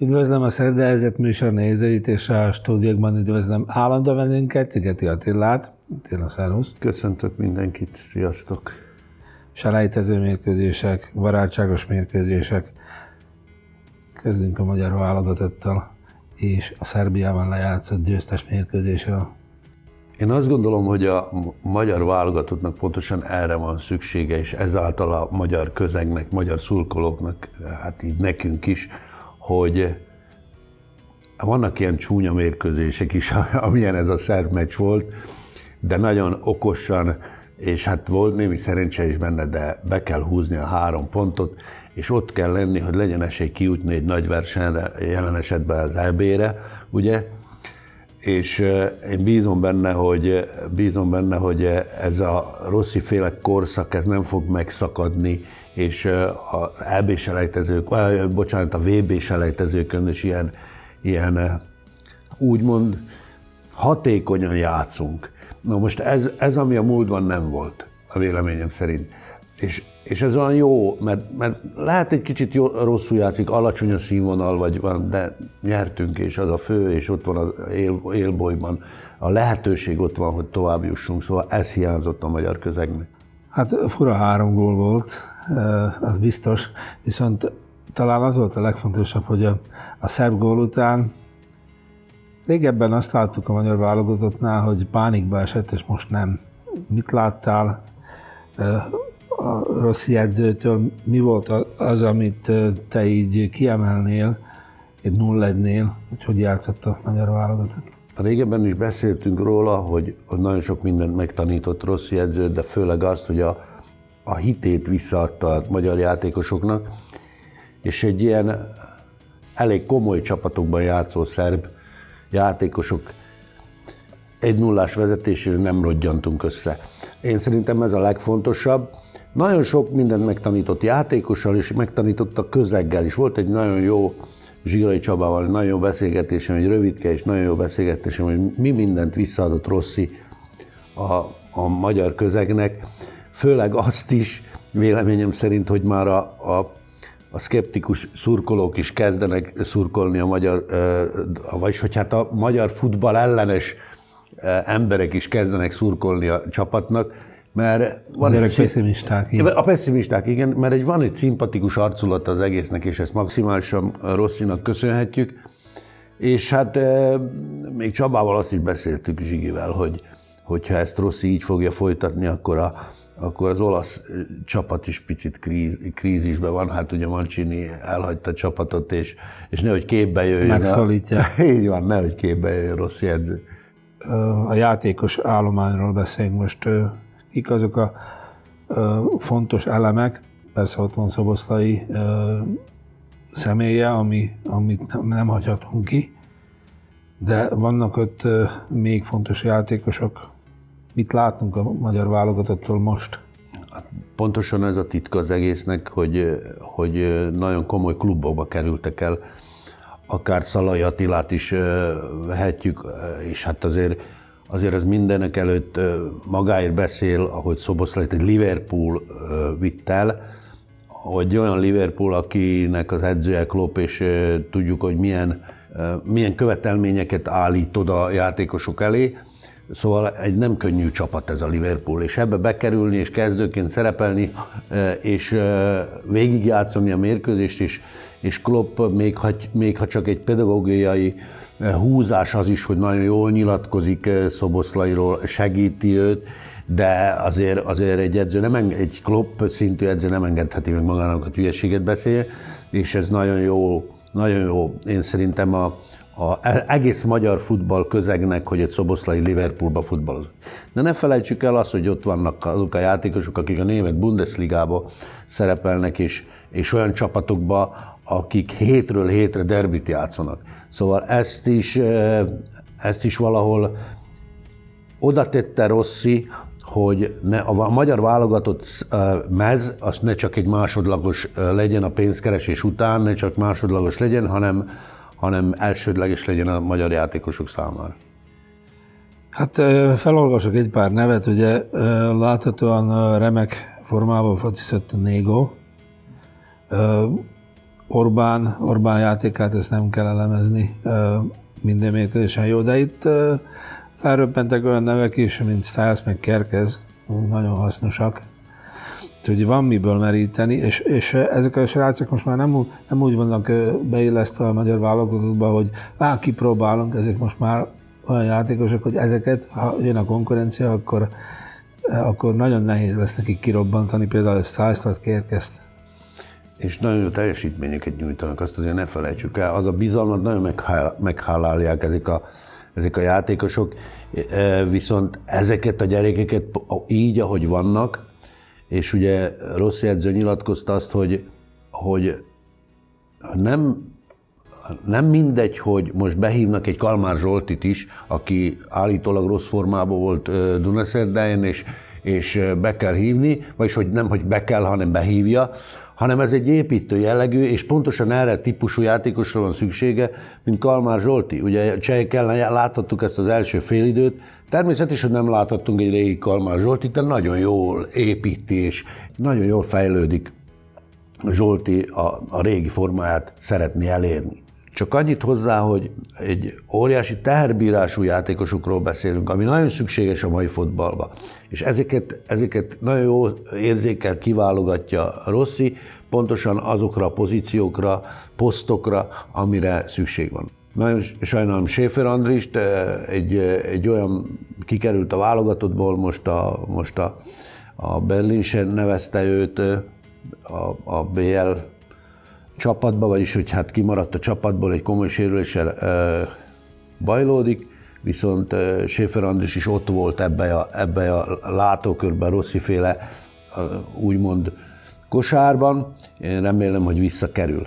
Üdvözlöm a Szerdahelyezott műsor nézőit, és a stúdiókban üdvözlöm állandó vendégünket, Cigeti Attilát. Attila, szervusz! Köszöntök mindenkit, sziasztok! Selejtező mérkőzések, barátságos mérkőzések. Kezdünk a magyar válogatottal és a Szerbiában lejátszott győztes mérkőzésről. Én azt gondolom, hogy a magyar válogatottnak pontosan erre van szüksége, és ezáltal a magyar közegnek, magyar szurkolóknak, hát így nekünk is, hogy vannak ilyen csúnya mérkőzések is, amilyen ez a szerb meccs volt, de nagyon okosan, és hát volt némi szerencse is benne, de be kell húzni a 3 pontot, és ott kell lenni, hogy legyen esély kijutni egy nagy versenyre, jelen esetben az EB-re, ugye? És én bízom benne, hogy ez a Rossi-féle korszak, ez nem fog megszakadni, és az EB-selejtezők, a VB-selejtezőkön is ilyen úgymond hatékonyan játszunk. Na most ez ami a múltban nem volt, a véleményem szerint. És ez olyan jó, mert lehet egy kicsit rosszul játszik, alacsony a színvonal, de nyertünk, és az a fő, és ott van az élbolyban. A lehetőség ott van, hogy tovább jussunk, szóval ez hiányzott a magyar közegnek. Hát fura 3 gól volt, az biztos, viszont talán az volt a legfontosabb, hogy a szerb gól után régebben azt láttuk a magyar válogatottnál, hogy pánikba esett, és most nem. Mit láttál a Rossi edzőtől? Mi volt az, amit te így kiemelnél egy 0-1-nél, hogy játszott a magyar válogatott? Régebben is beszéltünk róla, hogy nagyon sok mindent megtanított Rossi edző, de főleg azt, hogy a hitét visszaadta a magyar játékosoknak, és egy ilyen elég komoly csapatokban játszó szerb játékosok 1-0-ás vezetésére nem rodjantunk össze. Én szerintem ez a legfontosabb. Nagyon sok mindent megtanított játékossal, és megtanított a közeggel is. Volt egy nagyon jó Zsirai Csabával, nagyon jó beszélgetésem, egy rövidke és nagyon jó beszélgetésem, hogy mi mindent visszaadott Rossi a magyar közegnek. Főleg azt is, véleményem szerint, hogy már a szkeptikus szurkolók is kezdenek szurkolni a magyar, vagyis hogy hát a magyar futball ellenes emberek is kezdenek szurkolni a csapatnak, mert van egy pessimisták. Igen. A pessimisták, igen, mert van egy szimpatikus arculata az egésznek, és ezt maximálisan Rossinak köszönhetjük. És hát még Csabával azt is beszéltük Zsigivel, hogyha ezt Rossi így fogja folytatni, akkor az olasz csapat is picit krízisben van. Hát ugye Mancini elhagyta a csapatot, és nehogy képbe jöjjön. Megszólítja. Így van, nehogy képbe jöjjön Rossi edző. A játékos állományról beszélünk most. Kik azok a fontos elemek, persze ott van Szoboszlai személye, amit nem hagyhatunk ki, de vannak ott még fontos játékosok. Mit látunk a magyar válogatottól most? Pontosan ez a titka az egésznek, hogy nagyon komoly klubokba kerültek el. Akár Szalai Attilát is vehetjük, és hát azért ez mindenek előtt magáért beszél, ahogy Szoboszlait egy Liverpool vitt el, hogy olyan Liverpool, akinek az edzője Klopp, és tudjuk, hogy milyen követelményeket állít oda a játékosok elé. Szóval egy nem könnyű csapat ez a Liverpool, és ebbe bekerülni, és kezdőként szerepelni, és végigjátszani a mérkőzést is, és Klopp, még ha csak egy pedagógiai húzás az is, hogy nagyon jól nyilatkozik Szoboszlairól, segíti őt, de azért egy Klopp szintű edző nem engedheti meg magának, hogy hülyeséget beszélje, és ez nagyon jó. Én szerintem az egész magyar futball közegnek, hogy egy Szoboszlai Liverpoolba futballozott. De ne felejtsük el azt, hogy ott vannak azok a játékosok, akik a német Bundesligába szerepelnek, és olyan csapatokba, akik hétről hétre derbit játszanak. Szóval ezt is valahol oda tette Rossi, hogy a magyar válogatott mez, az ne csak egy másodlagos legyen a pénzkeresés után, ne csak másodlagos legyen, hanem elsődleges legyen a magyar játékosok számára. Hát felolvasok egy pár nevet, ugye láthatóan remek formában focizott a Négo. Orbán játékát, ezt nem kell elemezni, minden mérkőzésen jó, de itt felröppentek olyan nevek is, mint Stiles meg Kerkez, nagyon hasznosak. Úgyhogy van miből meríteni, és ezek a srácok most már nem úgy vannak beillesztve a magyar válogatottba, hogy kipróbálunk, ezek most már olyan játékosok, hogy ezeket, ha jön a konkurencia, akkor nagyon nehéz lesz nekik kirobbantani, például a Stiles-t vagy Kerkezt. És nagyon jó teljesítményeket nyújtanak, azt azért ne felejtsük el. Az a bizalmat nagyon meghálálják ezek a játékosok, viszont ezeket a gyerekeket így, ahogy vannak, és ugye Rossi edző nyilatkozta azt, hogy nem mindegy, hogy most behívnak egy Kalmár Zsoltit is, aki állítólag rossz formában volt Dunaszerdáján, és be kell hívni, vagyis hogy nem, hogy be kell, hanem behívja, hanem ez egy építő jellegű, és pontosan erre típusú játékosra van szüksége, mint Kalmár Zsolti. Ugye csehek ellen láthattuk ezt az első félidőt, természetesen nem láthattunk egy régi Kalmár Zsoltit, de nagyon jól építi, és nagyon jól fejlődik Zsolti a régi formáját szeretné elérni. Csak annyit hozzá, hogy egy óriási teherbírású játékosokról beszélünk, ami nagyon szükséges a mai fotballba. És ezeket nagyon jó érzékkel kiválogatja Rossi, pontosan azokra a pozíciókra, posztokra, amire szükség van. Nagyon sajnálom Schäfer Andrist, egy olyan kikerült a válogatottból, most a Berlin sem nevezte őt a BL csapatba, vagyis hogy hát kimaradt a csapatból, egy komoly sérüléssel bajlódik, viszont Schäfer Andris is ott volt ebbe a látókörben, Rossi-féle úgymond kosárban. Én remélem, hogy visszakerül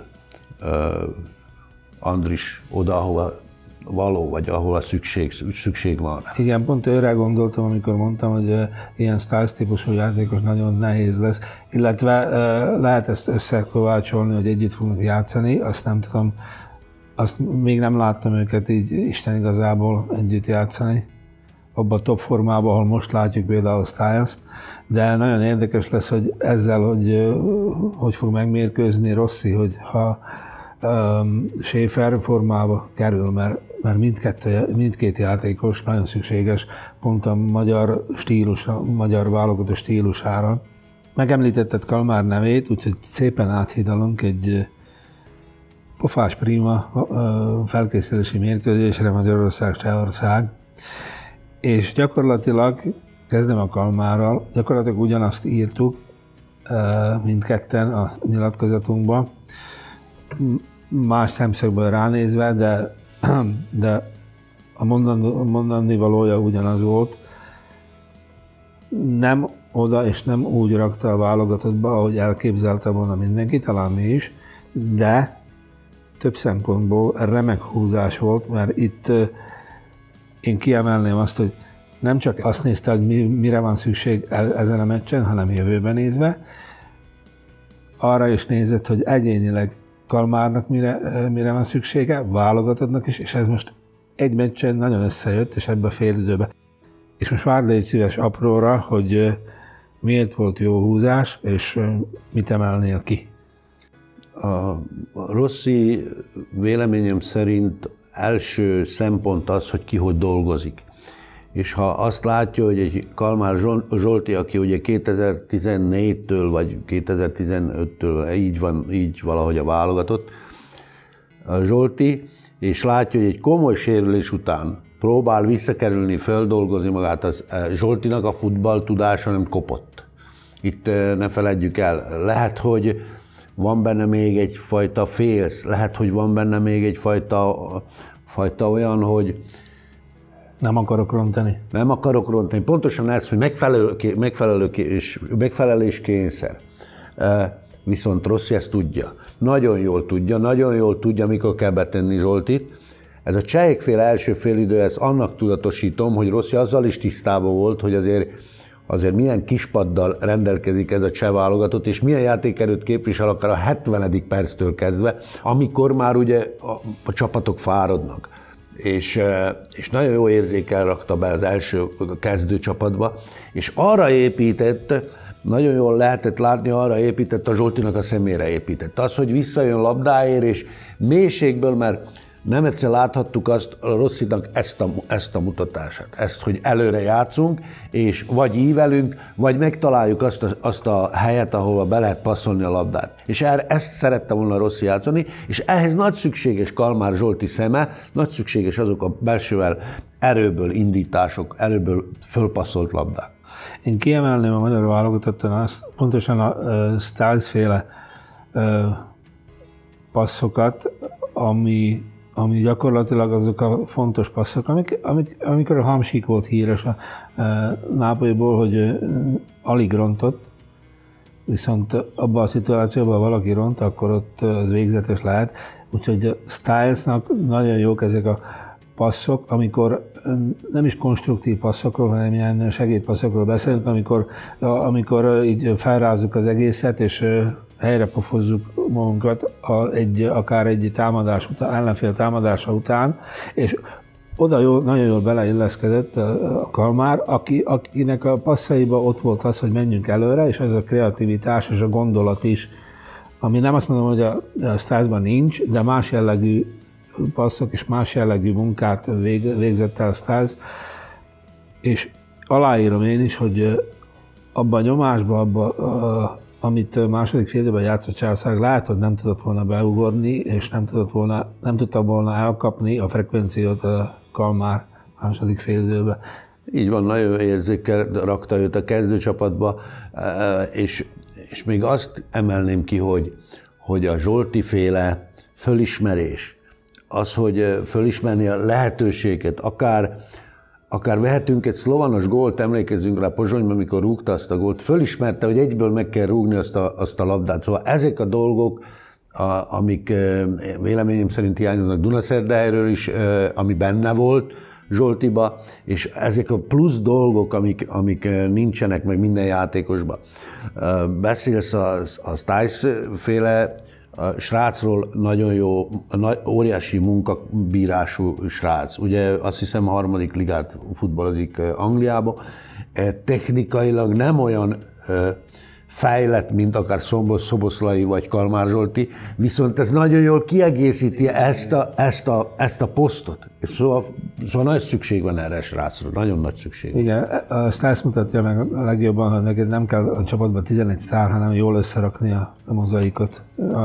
Andris oda, ahova való, vagy ahol szükség van. Igen, pont őre gondoltam, amikor mondtam, hogy ilyen Stiles típusú játékos nagyon nehéz lesz, illetve lehet ezt összekovácsolni, hogy együtt fognak játszani, azt nem tudom, azt még nem láttam őket így Isten igazából együtt játszani, abban a top formában, ahol most látjuk például a Stiles-t, de nagyon érdekes lesz, hogy ezzel, hogy fog megmérkőzni Rossi, hogy ha Schäfer formába kerül, mert mindkét játékos nagyon szükséges, pont a magyar stílus, a magyar válogató stílusára. Megemlítetted Kalmár nevét, úgyhogy szépen áthidalunk egy pofás prima felkészülési mérkőzésre Magyarország-Csehország, és gyakorlatilag, kezdem a Kalmárral, gyakorlatilag ugyanazt írtuk mindketten a nyilatkozatunkban, más szemszögből ránézve, de a mondani valója ugyanaz volt. Nem oda és nem úgy rakta a válogatottba, ahogy elképzelte volna mindenki, talán mi is, de több szempontból remek húzás volt, mert itt én kiemelném azt, hogy nem csak azt nézte, hogy mire van szükség ezen a meccsen, hanem jövőben nézve. Arra is nézett, hogy egyénileg Kalmárnak mire van szüksége, válogatottnak is, és ez most egy meccsen nagyon összejött, és ebbe a fél időben. És most várd egy szíves apróra, hogy miért volt jó húzás, és mit emelnél ki? A Rossi véleményem szerint első szempont az, hogy ki hogy dolgozik. És ha azt látja, hogy egy Kalmár Zsolti, aki ugye 2014-től vagy 2015-től így valahogy a válogatott, a Zsolti, és látja, hogy egy komoly sérülés után próbál visszakerülni, földolgozni magát, az Zsoltinak a futball tudása nem kopott. Itt ne feledjük el, lehet, hogy van benne még egyfajta félsz, lehet, hogy van benne még egyfajta olyan, hogy nem akarok rontani. Nem akarok rontani. Pontosan ez, hogy megfeleléskényszer. Viszont Rossi ezt tudja. Nagyon jól tudja, mikor kell betenni Zsoltit. Ez a csehekféle első félidő, ezt annak tudatosítom, hogy Rossi azzal is tisztában volt, hogy azért milyen kispaddal rendelkezik ez a cseh válogatott, és milyen játékerőt képvisel akár a 70. perctől kezdve, amikor már ugye a csapatok fáradnak. És nagyon jó érzékkel rakta be az első kezdőcsapatba, és arra épített, nagyon jól lehetett látni, arra épített, a Zsoltinak a szemére épített. Az, hogy visszajön labdáért, és mélységből, mert nem egyszer láthattuk azt a Rossinak ezt a mutatását, ezt, hogy előre játszunk, és vagy ívelünk, vagy megtaláljuk azt a helyet, ahol be lehet passzolni a labdát. És ezt szerette volna Rossi játszani, és ehhez nagy szükséges Kalmár Zsolti szeme, nagy szükséges azok a belsővel erőből indítások, erőből fölpasszolt labdák. Én kiemelném a magyar válogatottan azt, pontosan a Stiles-féle passzokat, ami gyakorlatilag azok a fontos passzok, amikor a Hamsik volt híres a Nápolyból, hogy alig rontott, viszont abban a szituációban, ha valaki ront, akkor ott az végzetes lehet. Úgyhogy a Stilesnak nagyon jók ezek a passzok, amikor nem is konstruktív passzokról, hanem ilyen segédpasszokról beszélünk, amikor így felrázzuk az egészet, és helyre pofozzuk magunkat akár egy támadás után, ellenfél támadása után, és oda nagyon jól beleilleszkedett a Kalmár, akinek a passzaiba ott volt az, hogy menjünk előre, és ez a kreativitás és a gondolat is, ami nem azt mondom, hogy a Stilesban nincs, de más jellegű passzok és más jellegű munkát végzett el Stiles, és aláírom én is, hogy abban a nyomásban, amit második félidőben játszott Csehország, lehet, hogy nem tudott volna beugorni, és nem tudta volna elkapni a frekvenciót a Kalmár második félidőben. Így van, nagyon érzékkel rakta őt a kezdőcsapatba, és még azt emelném ki, hogy a Zsolti-féle fölismerés, az, hogy fölismerni a lehetőséget, akár vehetünk egy szlovanos gólt, emlékezzünk rá Pozsonyban, amikor rúgta azt a gólt, fölismerte, hogy egyből meg kell rúgni azt a labdát. Szóval ezek a dolgok, amik véleményem szerint hiányoznak Dunaszerdályról is, ami benne volt Zsoltiba, és ezek a plusz dolgok, amik nincsenek meg minden játékosban. Beszélsz a Stiles-féle a srácról, nagyon jó, óriási munkabírású srác. Ugye azt hiszem a 3. ligát futballozik Angliába. Technikailag nem olyan fejlett, mint akár Szoboszlai vagy Kalmár Zsolti, viszont ez nagyon jól kiegészíti ezt a posztot. Szóval nagy szükség van erre a srácról, nagyon nagy szükség van. Igen, a Stiles mutatja meg a legjobban, hogy neked nem kell a csapatban 11 sztár, hanem jól összerakni a mozaikot.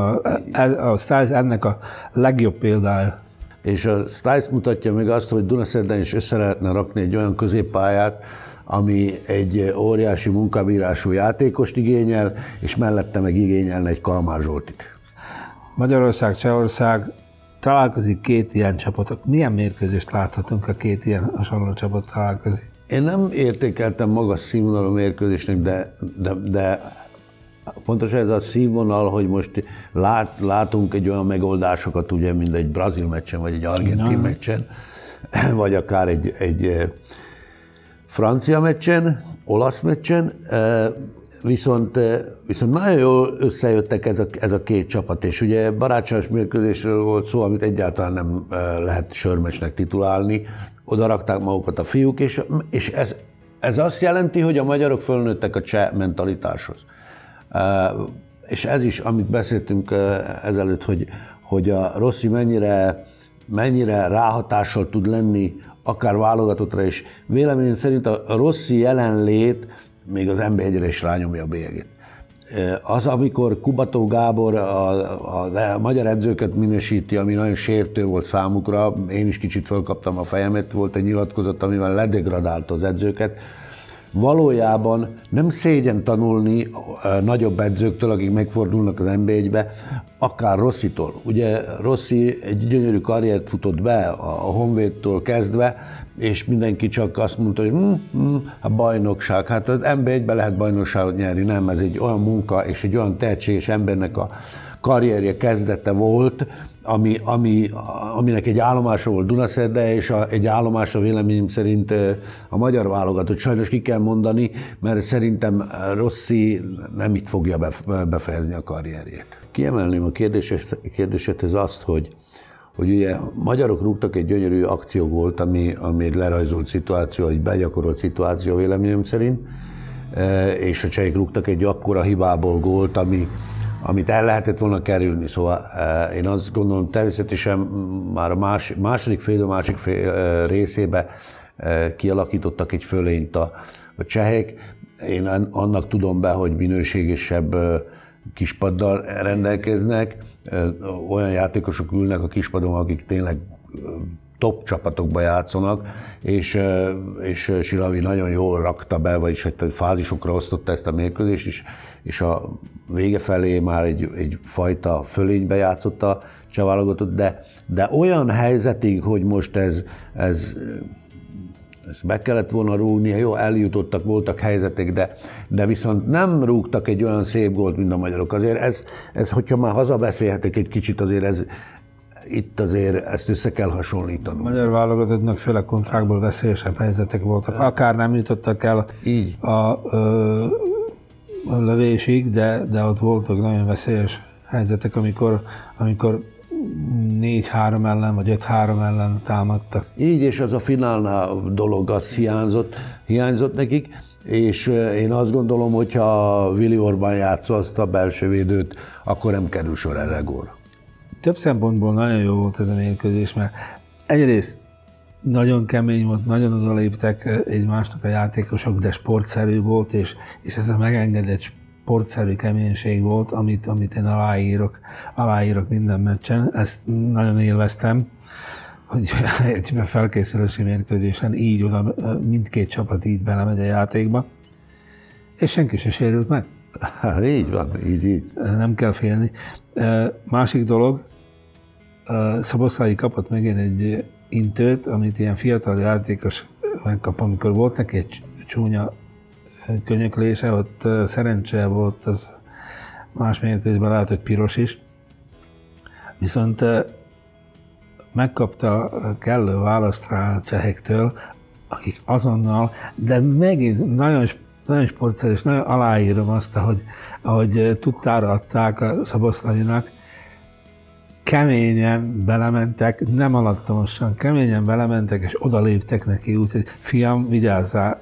A Stiles ennek a legjobb példája. És a Stiles mutatja meg azt, hogy Dunaszerdán is össze lehetne rakni egy olyan középpályát, ami egy óriási munkabírású játékost igényel, és mellette meg igényelne egy Kalmár Zsoltit. Magyarország, Csehország találkozik két ilyen csapatok. Milyen mérkőzést láthatunk, a két ilyen hasonló csapat találkozik? Én nem értékeltem magas színvonalú mérkőzésnek, de pontosan ez a színvonal, hogy most látunk egy olyan megoldásokat, ugye, mint egy brazil meccsen, vagy egy argentin meccsen, vagy akár egy francia meccsen, olasz meccsen, viszont nagyon jól összejöttek ez a két csapat, és ugye barátságos mérkőzésről volt szó, amit egyáltalán nem lehet sörmeccsnek titulálni. Oda rakták magukat a fiúk, és ez azt jelenti, hogy a magyarok fölnőttek a cseh mentalitáshoz. És ez is, amit beszéltünk ezelőtt, hogy a Rossi mennyire ráhatással tud lenni akár válogatottra, és véleményem szerint a Rossi jelenlét még az NB1-re is rányomja a bélyegét. Az, amikor Kubatov Gábor a magyar edzőket minősíti, ami nagyon sértő volt számukra, én is kicsit fölkaptam a fejemet, volt egy nyilatkozat, amivel ledegradálta az edzőket. Valójában nem szégyen tanulni nagyobb edzőktől, akik megfordulnak az NB1-be, akár Rossitól. Ugye Rossi egy gyönyörű karriert futott be a Honvédtől kezdve, és mindenki csak azt mondta, hogy a bajnokság, hát az NB1-ben lehet bajnokságot nyerni, nem, ez egy olyan munka és egy olyan tehetséges embernek a karrierje kezdete volt, aminek egy állomása volt Dunaszerdahelyi, és egy állomása véleményem szerint a magyar válogatott. Sajnos ki kell mondani, mert szerintem Rossi nem itt fogja befejezni a karrierjét. Kiemelném a kérdésedhez azt, hogy ugye magyarok rúgtak egy gyönyörű akciógólt, ami egy lerajzolt szituáció, egy begyakorolt szituáció véleményem szerint, és a csehek rúgtak egy akkora hibából gólt, amit el lehetett volna kerülni. Szóval én azt gondolom, természetesen már a második fél részébe kialakítottak egy fölényt a csehek. Én annak tudom be, hogy minőségesebb kispaddal rendelkeznek. Olyan játékosok ülnek a kispadon, akik tényleg top csapatokba játszanak, és Silavi nagyon jól rakta be, vagyis fázisokra osztotta ezt a mérkőzést, és a vége felé már egy fajta fölénybe játszotta a cseh válogatott, de olyan helyzetig, hogy most ez be kellett volna rúgni, jó, eljutottak, voltak helyzetek, de viszont nem rúgtak egy olyan szép gólt, mint a magyarok. Azért ez hogyha már hazabeszélhetek egy kicsit, azért itt azért ezt össze kell hasonlítani. A magyar válogatottnak főleg kontrákból veszélyesebb helyzetek voltak. Akár nem jutottak el így a lövésig, de ott voltak nagyon veszélyes helyzetek, amikor 4-3 ellen vagy 5-3 ellen támadtak. Így, és az a finálnál dolog, az hiányzott nekik, és én azt gondolom, hogyha Willi Orbán játsza azt a belső védőt, akkor nem kerül sor erre gólra. Több szempontból nagyon jó volt ez a mérkőzés, mert egyrészt nagyon kemény volt, nagyon odaléptek egymásnak a játékosok, de sportszerű volt, és ez a megengedett sportszerű keménység volt, amit én aláírok minden meccsen. Ezt nagyon élveztem, hogy egy felkészülési mérkőzésen így oda mindkét csapat így belemegy a játékba, és senki se sérült meg. Így van, így. Nem kell félni. Másik dolog, Szoboszlai kapott megint egy intőt, amit ilyen fiatal játékos megkap, amikor volt neki egy csúnya könyöklése, ott szerencse volt, az más mérkőzésben lehet, hogy piros is. Viszont megkapta kellő választ rá a csehektől, akik azonnal, de megint nagyon sportszerű, és nagyon aláírom azt, ahogy tudtára adták a Szoboszlainak, keményen belementek, nem alattomosan, keményen belementek, és odaléptek neki, úgyhogy fiam, vigyázzál.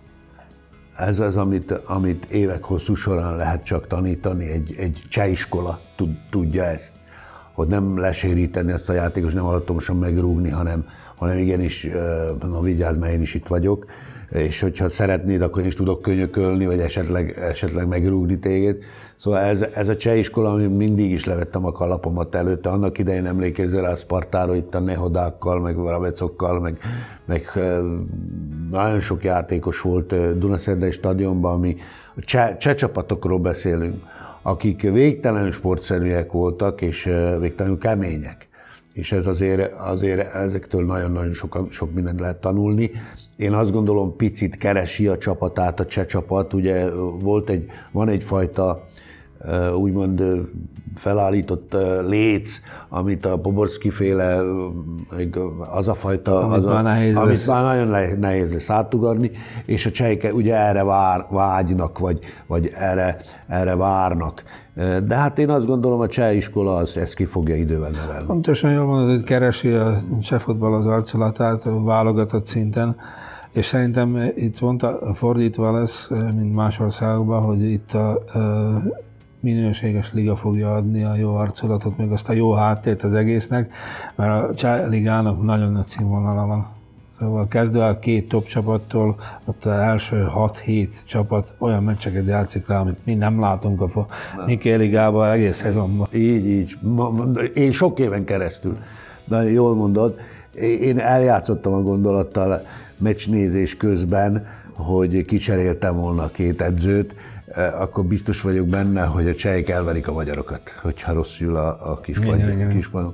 Ez az, amit évek hosszú során lehet csak tanítani, egy cseh iskola tudja ezt, hogy nem leséríteni ezt a játékos, nem alattomosan megrúgni, hanem igenis, na vigyázz, mert én is itt vagyok, és hogyha szeretnéd, akkor én is tudok könyökölni, vagy esetleg megrúgni téged. Szóval ez a cseh iskola, ami mindig is levettem a kalapomat előtte. Annak idején emlékezzel rá Spartára, itt a Nehodákkal, meg Vrabecokkal, meg nagyon sok játékos volt Dunaszerdai stadionban, ami cseh csapatokról beszélünk, akik végtelenül sportszerűek voltak, és végtelenül kemények. És ez azért ezektől nagyon-nagyon sok mindent lehet tanulni. Én azt gondolom, picit keresi a csapatát a cseh csapat. Ugye van egyfajta úgymond felállított léc, amit a Poborszky féle, az a fajta, amit már nagyon nehéz lesz átugarni, és a csehek ugye erre vágynak, vagy erre várnak. De hát én azt gondolom, a cseh iskola ezt ki fogja idővel nevelni. Pontosan jól mondod, hogy keresi a cseh futball az arculatát válogatott szinten, és szerintem itt fordítva lesz, mint más országokban, hogy itt a minőséges liga fogja adni a jó arculatot, meg azt a jó háttért az egésznek, mert a cseh ligának nagyon nagy színvonala van. Szóval kezdve a két top csapattól, ott az első 6-7 csapat olyan meccseket játszik le, amit mi nem látunk a Nikkei ligában egész szezonban. Így. Én sok éven keresztül, nagyon jól mondod, én eljátszottam a gondolattal meccsnézés közben, hogy kicseréltem volna két edzőt, akkor biztos vagyok benne, hogy a csehek elverik a magyarokat, hogyha rosszul a kispadon.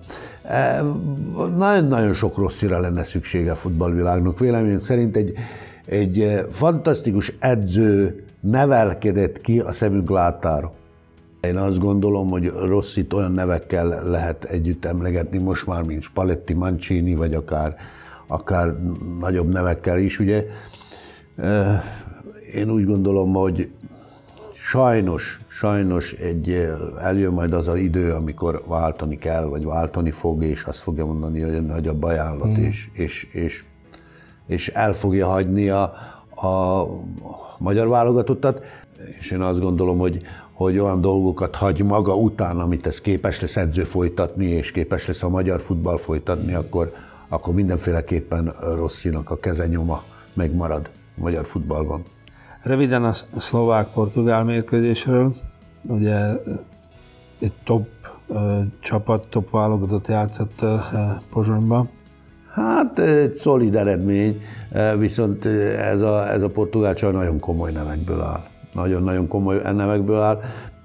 Nagyon sok rosszira lenne szüksége a futballvilágnak. Véleményem szerint egy fantasztikus edző nevelkedett ki a szemünk látára. Én azt gondolom, hogy Rossit olyan nevekkel lehet együtt emlegetni most már, mint Spalletti, Mancini, vagy akár nagyobb nevekkel is, ugye. Én úgy gondolom, hogy sajnos eljön majd az az idő, amikor váltani kell, vagy váltani fog, és azt fogja mondani, hogy nagyobb ajánlat, és el fogja hagyni a magyar válogatottat, és én azt gondolom, hogy olyan dolgokat hagy maga után, amit ez képes lesz edző folytatni, és képes lesz a magyar futball folytatni, akkor mindenféleképpen Rossinak a kezenyoma megmarad a magyar futballban. Röviden a szlovák-portugál mérkőzésről, ugye egy top csapat, top válogatott játszott Pozsonyban. Hát egy szolid eredmény, viszont ez a portugál csapat nagyon komoly nevekből áll. Nagyon-nagyon komoly nevekből áll.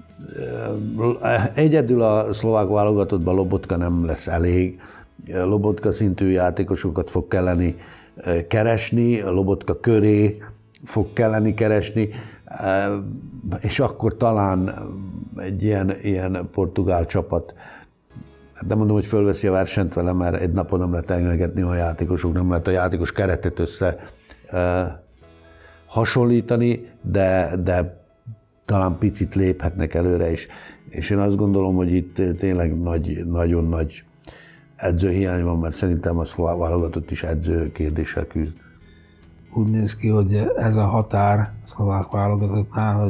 Egyedül a szlovák válogatottban Lobotka nem lesz elég. Lobotka szintű játékosokat fog kelleni keresni, a Lobotka köré fog kelleni keresni, és akkor talán egy ilyen portugál csapat, nem mondom, hogy fölveszi a versenyt vele, mert egy napon nem lehet engedni a játékosok, nem lehet a játékos keretet össze hasonlítani, de talán picit léphetnek előre is. És én azt gondolom, hogy itt tényleg nagyon nagy edzőhiány van, mert szerintem a szlovák válogatott is edző kérdéssel küzd. Úgy néz ki, hogy ez a határ a szlovák válogatottnál,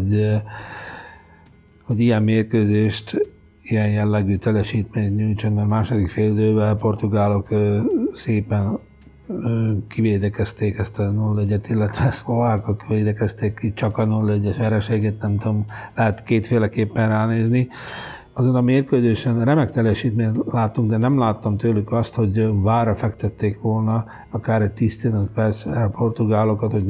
hogy ilyen mérkőzést, ilyen jellegű teljesítményt nyújtson, mert második félidőben a portugálok szépen kivédekezték ezt a 0-1-et, illetve a szlovákok kivédekezték ki csak a 0-1-es vereséget, nem tudom, lehet kétféleképpen ránézni. Azon a mérkőzésen remek teljesítményt láttunk, de nem láttam tőlük azt, hogy vára fektették volna akár egy 10-15 perc a portugálokat, hogy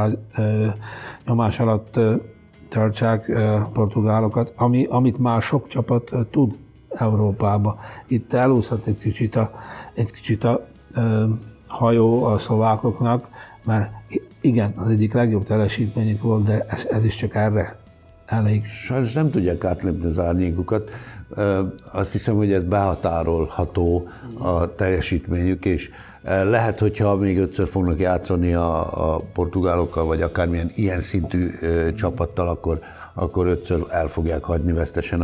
nyomás alatt tartsák a portugálokat, amit már sok csapat tud Európába. Itt elúszhat egy kicsit a hajó a szlovákoknak, mert igen, az egyik legjobb teljesítményük volt, de ez is csak erre elég. Sajnos nem tudják átlépni az árnyékukat. Azt hiszem, hogy ez behatárolható a teljesítményük, és lehet, hogyha még 5-ször fognak játszani a portugálokkal, vagy akármilyen ilyen szintű csapattal, akkor 5-ször el fogják hagyni vesztesen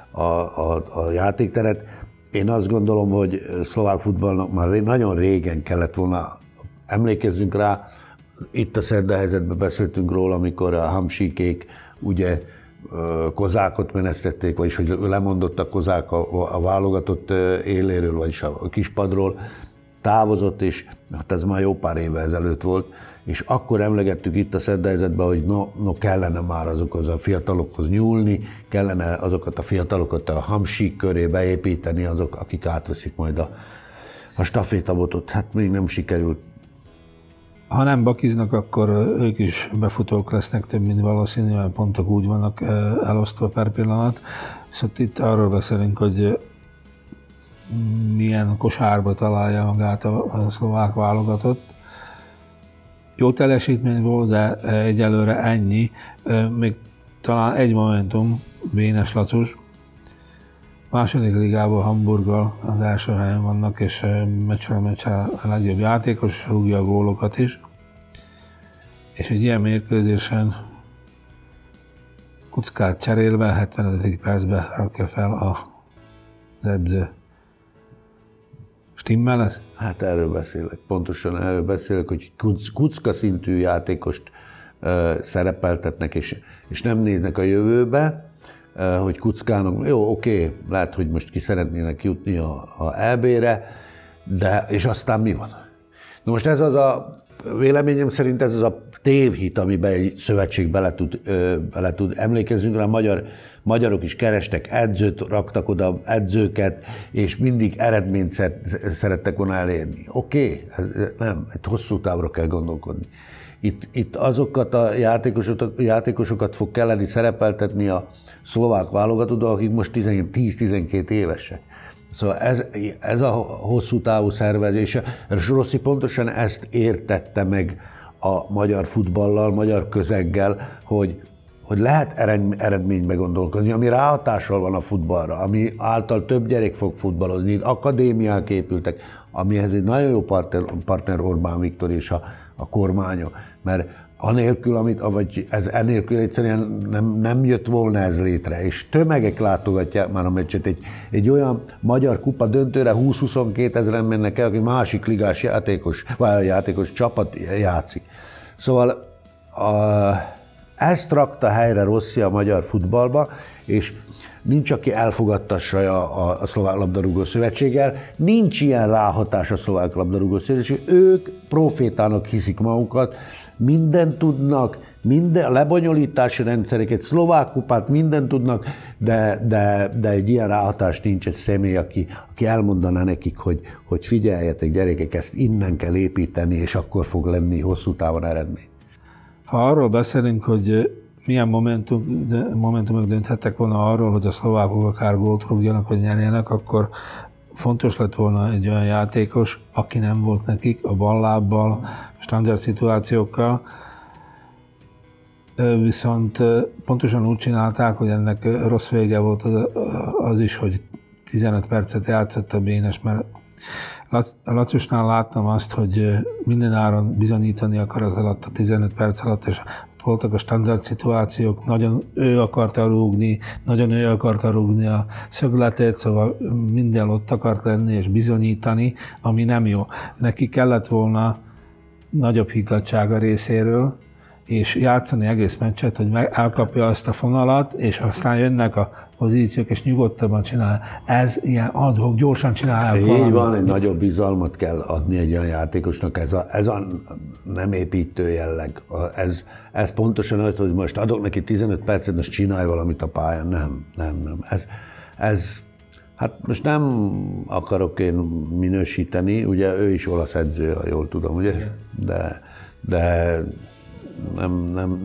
a játékteret. Én azt gondolom, hogy szlovák futballnak már nagyon régen kellett volna, emlékezzünk rá, itt a Szerdahelyzetben beszéltünk róla, amikor a Hamsikék ugye Kozákot menesztették, vagyis hogy lemondott a Kozák a válogatott éléről, vagyis a kispadról, távozott, és hát ez már jó pár évvel ezelőtt volt, és akkor emlegettük itt a Szerdahelyzetben, hogy no kellene már azokhoz a fiatalokhoz nyúlni, kellene azokat a fiatalokat a Hamsik köré beépíteni, azok, akik átveszik majd a stafétabotot. Hát még nem sikerült. Ha nem bakiznak, akkor ők is befutók lesznek, több mint valószínű, mert pontok úgy vannak elosztva per pillanat. Viszont itt arról beszélünk, hogy milyen kosárba találja magát a szlovák válogatott. Jó teljesítmény volt, de egyelőre ennyi. Még talán egy momentum, Bénes Lacus. Második ligában Hamburggal az első helyen vannak, és meccsre a legjobb játékos, és rúgja a gólokat is. És egy ilyen mérkőzésen Kuckát cserélve 70. percben rakja fel az edző. Stimmel lesz? Hát erről beszélek, pontosan erről beszélek, hogy Kucka szintű játékost szerepeltetnek, és nem néznek a jövőbe, hogy Kuckának, jó, oké, lehet, hogy most ki szeretnének jutni a EB-re, de és aztán mi van? Na most ez az véleményem szerint ez az a tévhit, amiben egy szövetség bele tud. Emlékezzünk rá, magyarok is kerestek edzőt, raktak oda edzőket, és mindig eredményt szerettek volna elérni. Oké, nem, egy hosszú távra kell gondolkodni. Itt azokat a játékosokat fog kelleni szerepeltetni a szlovák válogatottban, akik most 10-12 évesek. Szóval ez a hosszú távú szervezés, és Rossi pontosan ezt értette meg a magyar futballal, magyar közeggel, hogy lehet eredménybe gondolkozni, ami ráhatással van a futballra, ami által több gyerek fog futballozni, akadémiák épültek, amihez egy nagyon jó partner Orbán Viktor és a kormánya, mert anélkül, vagy ez enélkül egyszerűen nem jött volna ez létre, és tömegek látogatják már a meccset. Egy olyan magyar kupa döntőre 20-22 ezeren mennek el, aki másik ligás játékos csapat játszik. Szóval ezt rakta helyre Rossi a magyar futballba, és nincs, aki elfogadtassa a Szlovák Labdarúgó Szövetséggel, nincs ilyen ráhatás a Szlovák Labdarúgó Szövetséggel, ők profétának hiszik magukat, mindent tudnak, minden lebonyolítási rendszereket, szlovák kupát, mindent tudnak, de egy ilyen ráhatás nincs, egy személy, aki elmondaná nekik, hogy figyeljetek gyerekek, ezt innen kell építeni, és akkor fog lenni hosszú távon eredmény. Ha arról beszélünk, hogy milyen momentumok dönthettek volna arról, hogy a szlovákok akár gólt rúgjanak, vagy nyerjenek, akkor fontos lett volna egy olyan játékos, aki nem volt nekik a ballábbal, standard szituációkkal, viszont pontosan úgy csinálták, hogy ennek rossz vége volt az is, hogy 15 percet játszott a Bénes, mert Lacusnál láttam azt, hogy minden áron bizonyítani akar az alatt a 15 perc alatt, és voltak a standard szituációk, nagyon ő akarta rúgni a szögletét, szóval minden ott akart lenni és bizonyítani, ami nem jó. Neki kellett volna nagyobb higgadtsága részéről, és játszani egész meccset, hogy elkapja azt a fonalat, és aztán jönnek a pozíciók, és nyugodtabban csinál. Ez ilyen adhok, gyorsan csinálják valamit. Így van, egy nagyobb bizalmat kell adni egy olyan játékosnak, ez a nem építő jelleg. Ez pontosan az, hogy most adok neki 15 percet, most csinálj valamit a pályán. Nem. Hát most nem akarok én minősíteni, ugye ő is olasz edző, ha jól tudom, ugye? De nem,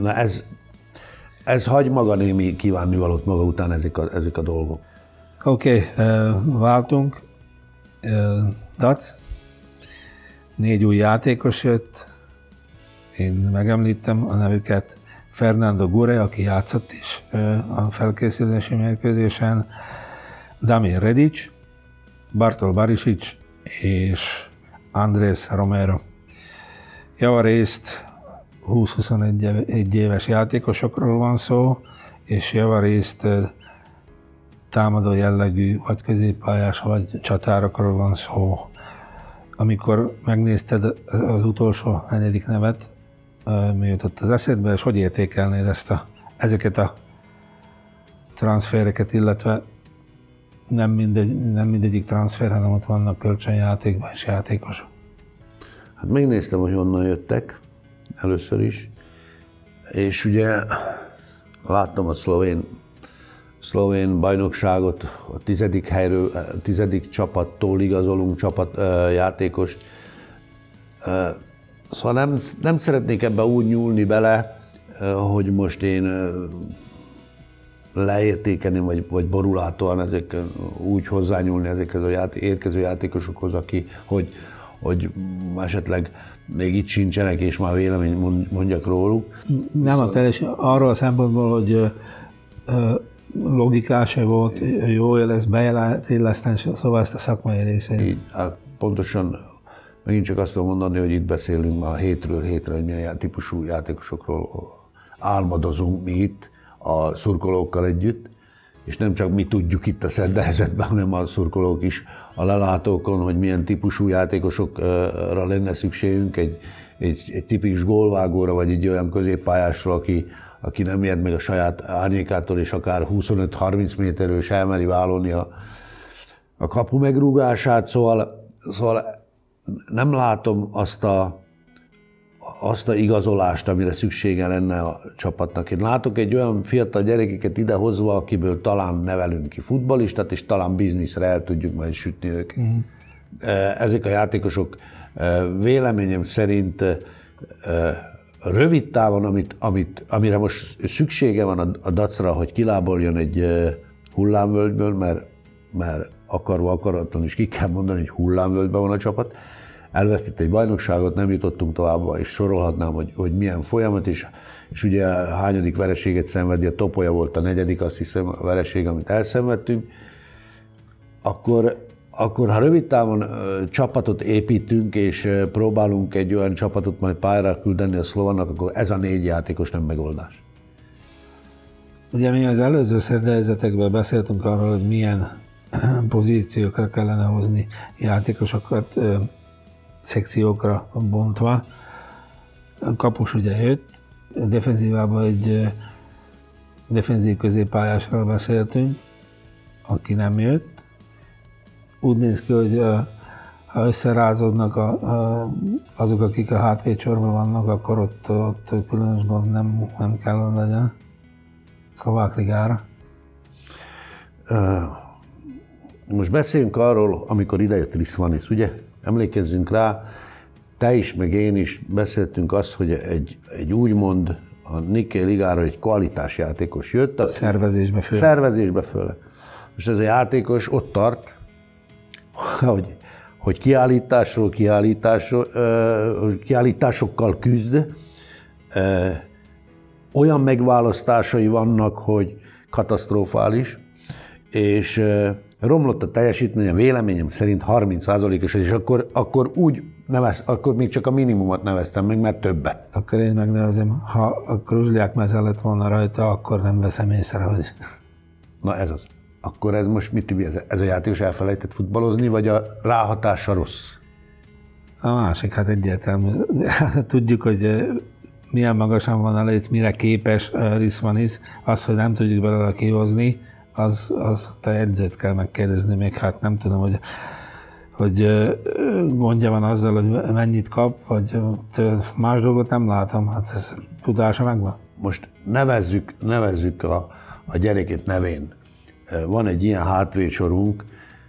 ez hagy maga némi kívánnivalót maga után ezek a dolgok. Oké, váltunk. Dac. 4 új játékos jött. Én megemlítem a nevüket. Fernando Gure, aki játszott is a felkészülési mérkőzésen. Damir Redic, Bartol Barisic és Andrés Romero. Javarészt 20-21 éves játékosokról van szó, és javarészt támadó jellegű, vagy középpályás, vagy csatárokról van szó. Amikor megnézted az utolsó 4. nevet, mi jutott az eszedbe, és hogy értékelnéd ezeket a transfereket, illetve nem mindegyik transfer, hanem ott vannak kölcsönjátékban is játékosok. Hát megnéztem, hogy honnan jöttek először is, és ugye láttam a szlovén bajnokságot, a 10. helyről, a 10. csapattól igazolunk játékost. Szóval nem szeretnék ebbe úgy nyúlni bele, hogy most én leértékeni, vagy borulátóan úgy hozzányúlni ezekhez a érkező játékosokhoz, hogy esetleg még itt sincsenek, és már véleményt mondjak róluk. Nem a teljes, arról a szempontból, hogy logikása volt, jó lesz beilleszteni, szóval ezt a szakmai részét. Így, pontosan megint csak azt tudom mondani, hogy itt beszélünk már hétről hétre, hogy milyen típusú játékosokról álmodozunk mi itt a szurkolókkal együtt, és nem csak mi tudjuk itt a Szentdehezetben, hanem a szurkolók is a lelátókon, hogy milyen típusú játékosokra lenne szükségünk, egy tipikus gólvágóra, vagy egy olyan középpályásra, aki nem ijed meg a saját árnyékától, és akár 25-30 méterről se emeli vállalni a kapu megrúgását, szóval nem látom azt a igazolást, amire szüksége lenne a csapatnak. Én látok egy olyan fiatal gyerekeket idehozva, akiből talán nevelünk ki futballistát, és talán bizniszre el tudjuk majd sütni őket. Ezek a játékosok véleményem szerint rövid távon, amire most szüksége van a Dacra, hogy kiláboljon egy hullámvölgyből, mert akarva akaratlan is ki kell mondani, hogy hullámvölgyben van a csapat. Elvesztett egy bajnokságot, nem jutottunk tovább, és sorolhatnám, hogy milyen folyamat, és ugye a hányadik vereséget szenvedi, a Topolya volt a 4., azt hiszem a vereség, amit elszenvedtünk, akkor ha rövid távon csapatot építünk, és próbálunk egy olyan csapatot majd pályára küldeni a Szlovannak, akkor ez a 4 játékos nem megoldás. Ugye mi az előző szerdehezetekben beszéltünk arról, hogy milyen pozíciókra kellene hozni játékosokat, szekciókra bontva. A kapus ugye jött, defenzívában egy defenzív középpályásról beszéltünk, aki nem jött. Úgy néz ki, hogy ha összerázódnak azok, akik a hátvédsorban vannak, akkor ott különös gond nem kell legyen Szlovák ligára. Most beszéljünk arról, amikor idejött Risvanis, ugye? Emlékezzünk rá, te is, meg én is beszéltünk azt, hogy egy úgymond a Nikkei ligára egy kvalitásjátékos jött. Szervezésbe főleg. Most ez a játékos ott tart, hogy kiállításokkal küzd, olyan megválasztásai vannak, hogy katasztrofális, és romlott a teljesítménye, véleményem szerint 30%-os, és akkor még csak a minimumot neveztem meg, mert többet. Akkor én megnevezem, ha a Kruzsliák meze lett volna rajta, akkor nem veszem észre, hogy... Na ez az. Akkor ez most mit ez a játékos elfelejtett futballozni, vagy a ráhatása rossz? A másik, hát egyértelmű. Tudjuk, hogy milyen magasan van a léc, mire képes Risvanis, az, hogy nem tudjuk belőle kihozni, az te edzőt kell megkérdezni, még hát nem tudom, hogy gondja van azzal, hogy mennyit kap, vagy más dolgot nem látom, hát ez tudása megvan. Most nevezzük a gyerekét nevén. Van egy ilyen hátvédsorunk,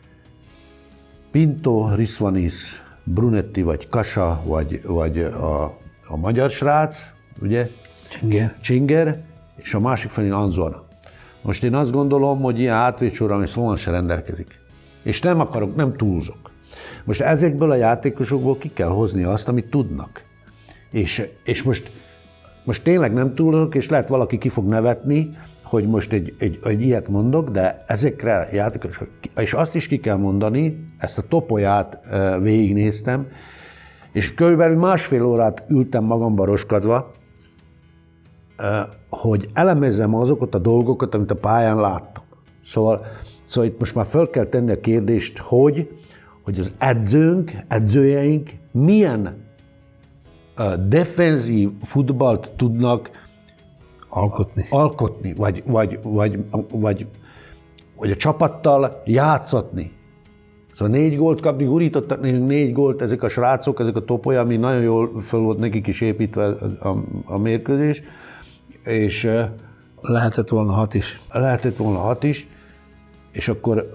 Pinto, Risvanis, Brunetti, vagy Kasa, vagy a magyar srác, ugye? Csinger, és a másik felén Anzona. Most én azt gondolom, hogy ilyen hátvédsorra, ami Szlovan se rendelkezik. És nem túlzok. Most ezekből a játékosokból ki kell hozni azt, amit tudnak. És most tényleg nem túlzok, és lehet valaki ki fog nevetni, hogy most egy ilyet mondok, de ezekre a játékosok, és azt is ki kell mondani, ezt a topolyát végignéztem, és körülbelül másfél órát ültem magamba roskadva, hogy elemezzem azokat a dolgokat, amit a pályán láttam. Szóval itt most már fel kell tenni a kérdést, hogy az edzőjeink milyen defenzív futballt tudnak alkotni, vagy a csapattal játszatni. Szóval 4 gólt kapni, gurítottak nekünk 4 gólt, ezek a srácok, ezek a topolya, ami nagyon jól föl volt nekik is építve a mérkőzés, és lehetett volna 6 is. Lehetett volna 6 is, és akkor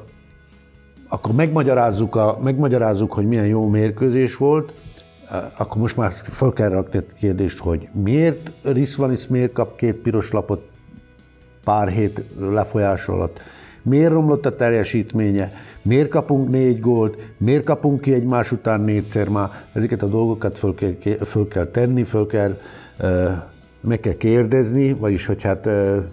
megmagyarázzuk, hogy milyen jó mérkőzés volt, akkor most már fel kell rakni a kérdést, hogy miért Risvanis miért kap 2 piros lapot pár hét lefolyás alatt, miért romlott a teljesítménye, miért kapunk 4 gólt, miért kapunk ki egymás után 4-szer már, ezeket a dolgokat föl kell tenni, meg kell kérdezni, vagyis hogy hát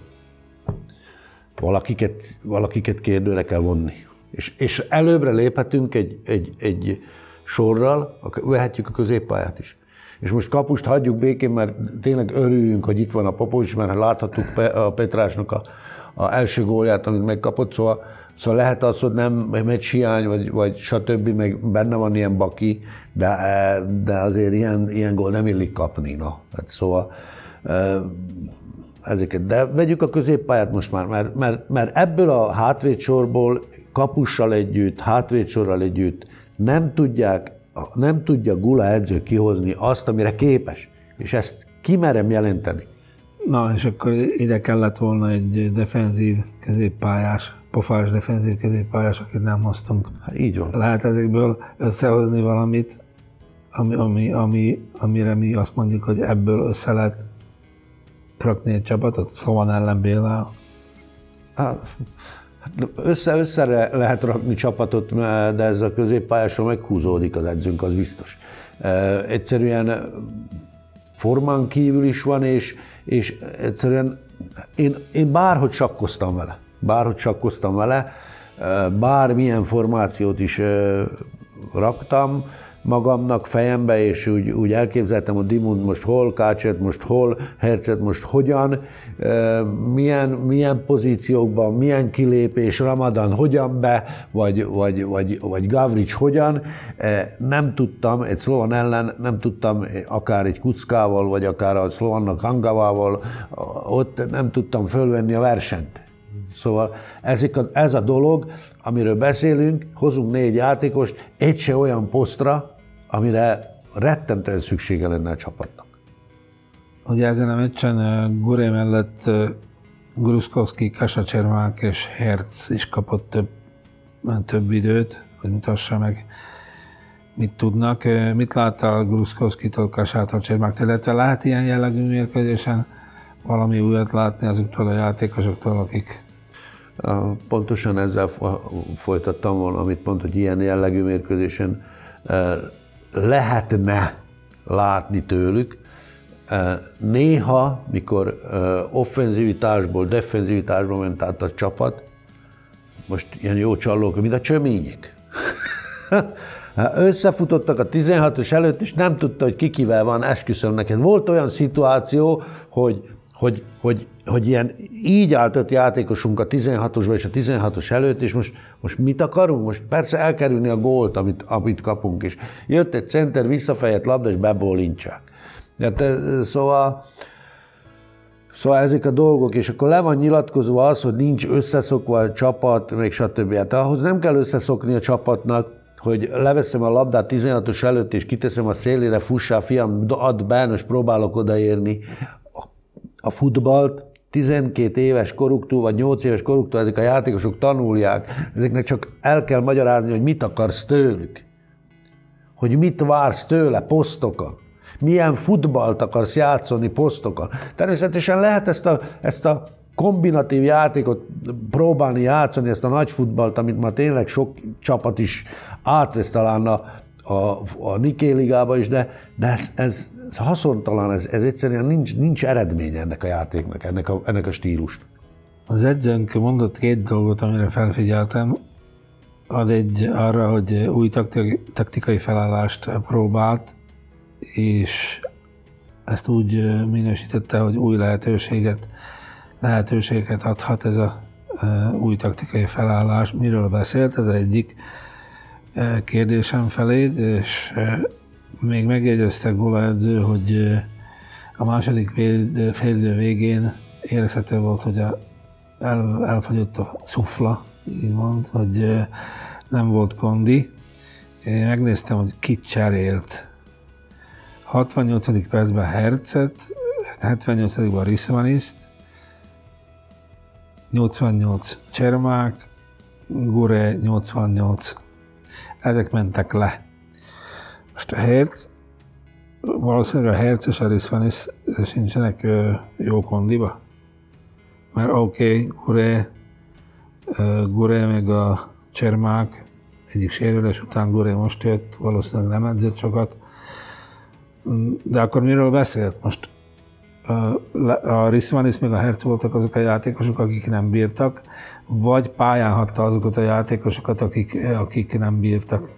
valakiket kérdőre kell vonni. És előbbre léphetünk egy sorral, vehetjük a középpályát is. És most kapust hagyjuk békén, mert tényleg örüljünk, hogy itt van a Popovics, mert láthattuk a Petrásnak a első gólját, amit megkapott, szóval lehet az, hogy nem meccshiány, vagy stb., meg benne van ilyen baki, de azért ilyen gól nem illik kapni. No. Hát szóval ezeket. De vegyük a középpályát most már, mert ebből a hátvédsorból kapussal együtt, hátvédsorral együtt nem tudja Gula edző kihozni azt, amire képes. És ezt kimerem jelenteni. Na, és akkor ide kellett volna egy defenzív középpályás, pofás defenzív középpályás, akit nem hoztunk. Hát így van. Lehet ezekből összehozni valamit, amire mi azt mondjuk, hogy ebből össze lehet rakni egy csapatot, Szlovan ellen Béla. Össze lehet rakni csapatot, de ez a középpályásról meghúzódik az edzőnk, az biztos. Egyszerűen formán kívül is van, és egyszerűen én bárhogy sakkoztam vele, bármilyen formációt is raktam, magamnak fejembe, és úgy elképzeltem, hogy Dimund most hol, Kácsert most hol, Hercet most hogyan, milyen pozíciókban, milyen kilépés, Ramadan hogyan be, vagy Gavrics hogyan. Nem tudtam, egy Szlovan ellen nem tudtam, akár egy Kuckával, vagy akár a Szlovannak Hangavával, ott nem tudtam fölvenni a versenyt. Szóval ez a dolog, amiről beszélünk, hozunk 4 játékost, egy se olyan posztra, amire rettentően szüksége lenne a csapatnak. Ugye ezen a meccsen Guré mellett Gruszkowski, Kasa-Csermák és Herc is kapott több időt, hogy mutassa meg, mit tudnak. Mit láttál Gruszkowskitól, Kasától, Csermáktól, illetve lehet ilyen jellegű mérkőzésen valami újat látni azoktól a játékosoktól, akik... Pontosan ezzel folytattam volna, amit pont, hogy ilyen jellegű mérkőzésen lehetne látni tőlük. Néha, mikor offenzivitásból, defenzivitásból ment át a csapat, most ilyen jó csallók, mint a Csömények. Összefutottak a 16-os előtt, és nem tudta, hogy ki kivel van, esküszöm neked. Volt olyan szituáció, hogy ilyen így állt 5 játékosunk a 16-osba és a 16-os előtt, és most mit akarunk? Most persze elkerülni a gólt, amit kapunk is. Jött egy center, visszafejett labda, és bebólintsák. Szóval ezek a dolgok, és akkor le van nyilatkozva az, hogy nincs összeszokva a csapat, még stb. Hát ahhoz nem kell összeszokni a csapatnak, hogy leveszem a labdát 16-os előtt, és kiteszem a szélére, fussál, fiam, add be, és próbálok odaérni. A futballt 12 éves koruktól, vagy 8 éves koruktól ezek a játékosok tanulják. Ezeknek csak el kell magyarázni, hogy mit akarsz tőlük. Hogy mit vársz tőle posztokon. Milyen futballt akarsz játszani posztokon. Természetesen lehet ezt a kombinatív játékot próbálni játszani, ezt a nagy futballt, amit ma tényleg sok csapat is átvesz talán a Nikkei ligába is, de ez haszontalan, ez egyszerűen nincs eredménye ennek a játéknak, ennek a stílust. Az edzőnk mondott 2 dolgot, amire felfigyeltem. Ad egy arra, hogy új taktikai felállást próbált, és ezt úgy minősítette, hogy új lehetőséget adhat ez a új taktikai felállás. Miről beszélt? Ez egyik kérdésem feléd, és még megjegyezte Gola edző, hogy a második félidő végén érezhető volt, hogy elfogyott a szufla, így mond, hogy nem volt kondi. Én megnéztem, hogy kit cserélt. 68. percben Hercet, 78-ban Rismaniszt, 88 Csermák, Gure 88. Ezek mentek le. Most a Herc, valószínűleg a Herc és a Rismanis sincsenek jó kondiba. Mert oké, Gure meg a Csermák, egyik sérülés után Gure most jött, valószínűleg nem edzett sokat. De akkor miről beszélt? Most a Rismanis meg a Herc voltak azok a játékosok, akik nem bírtak, vagy pályán hagyta azokat a játékosokat, akik nem bírtak.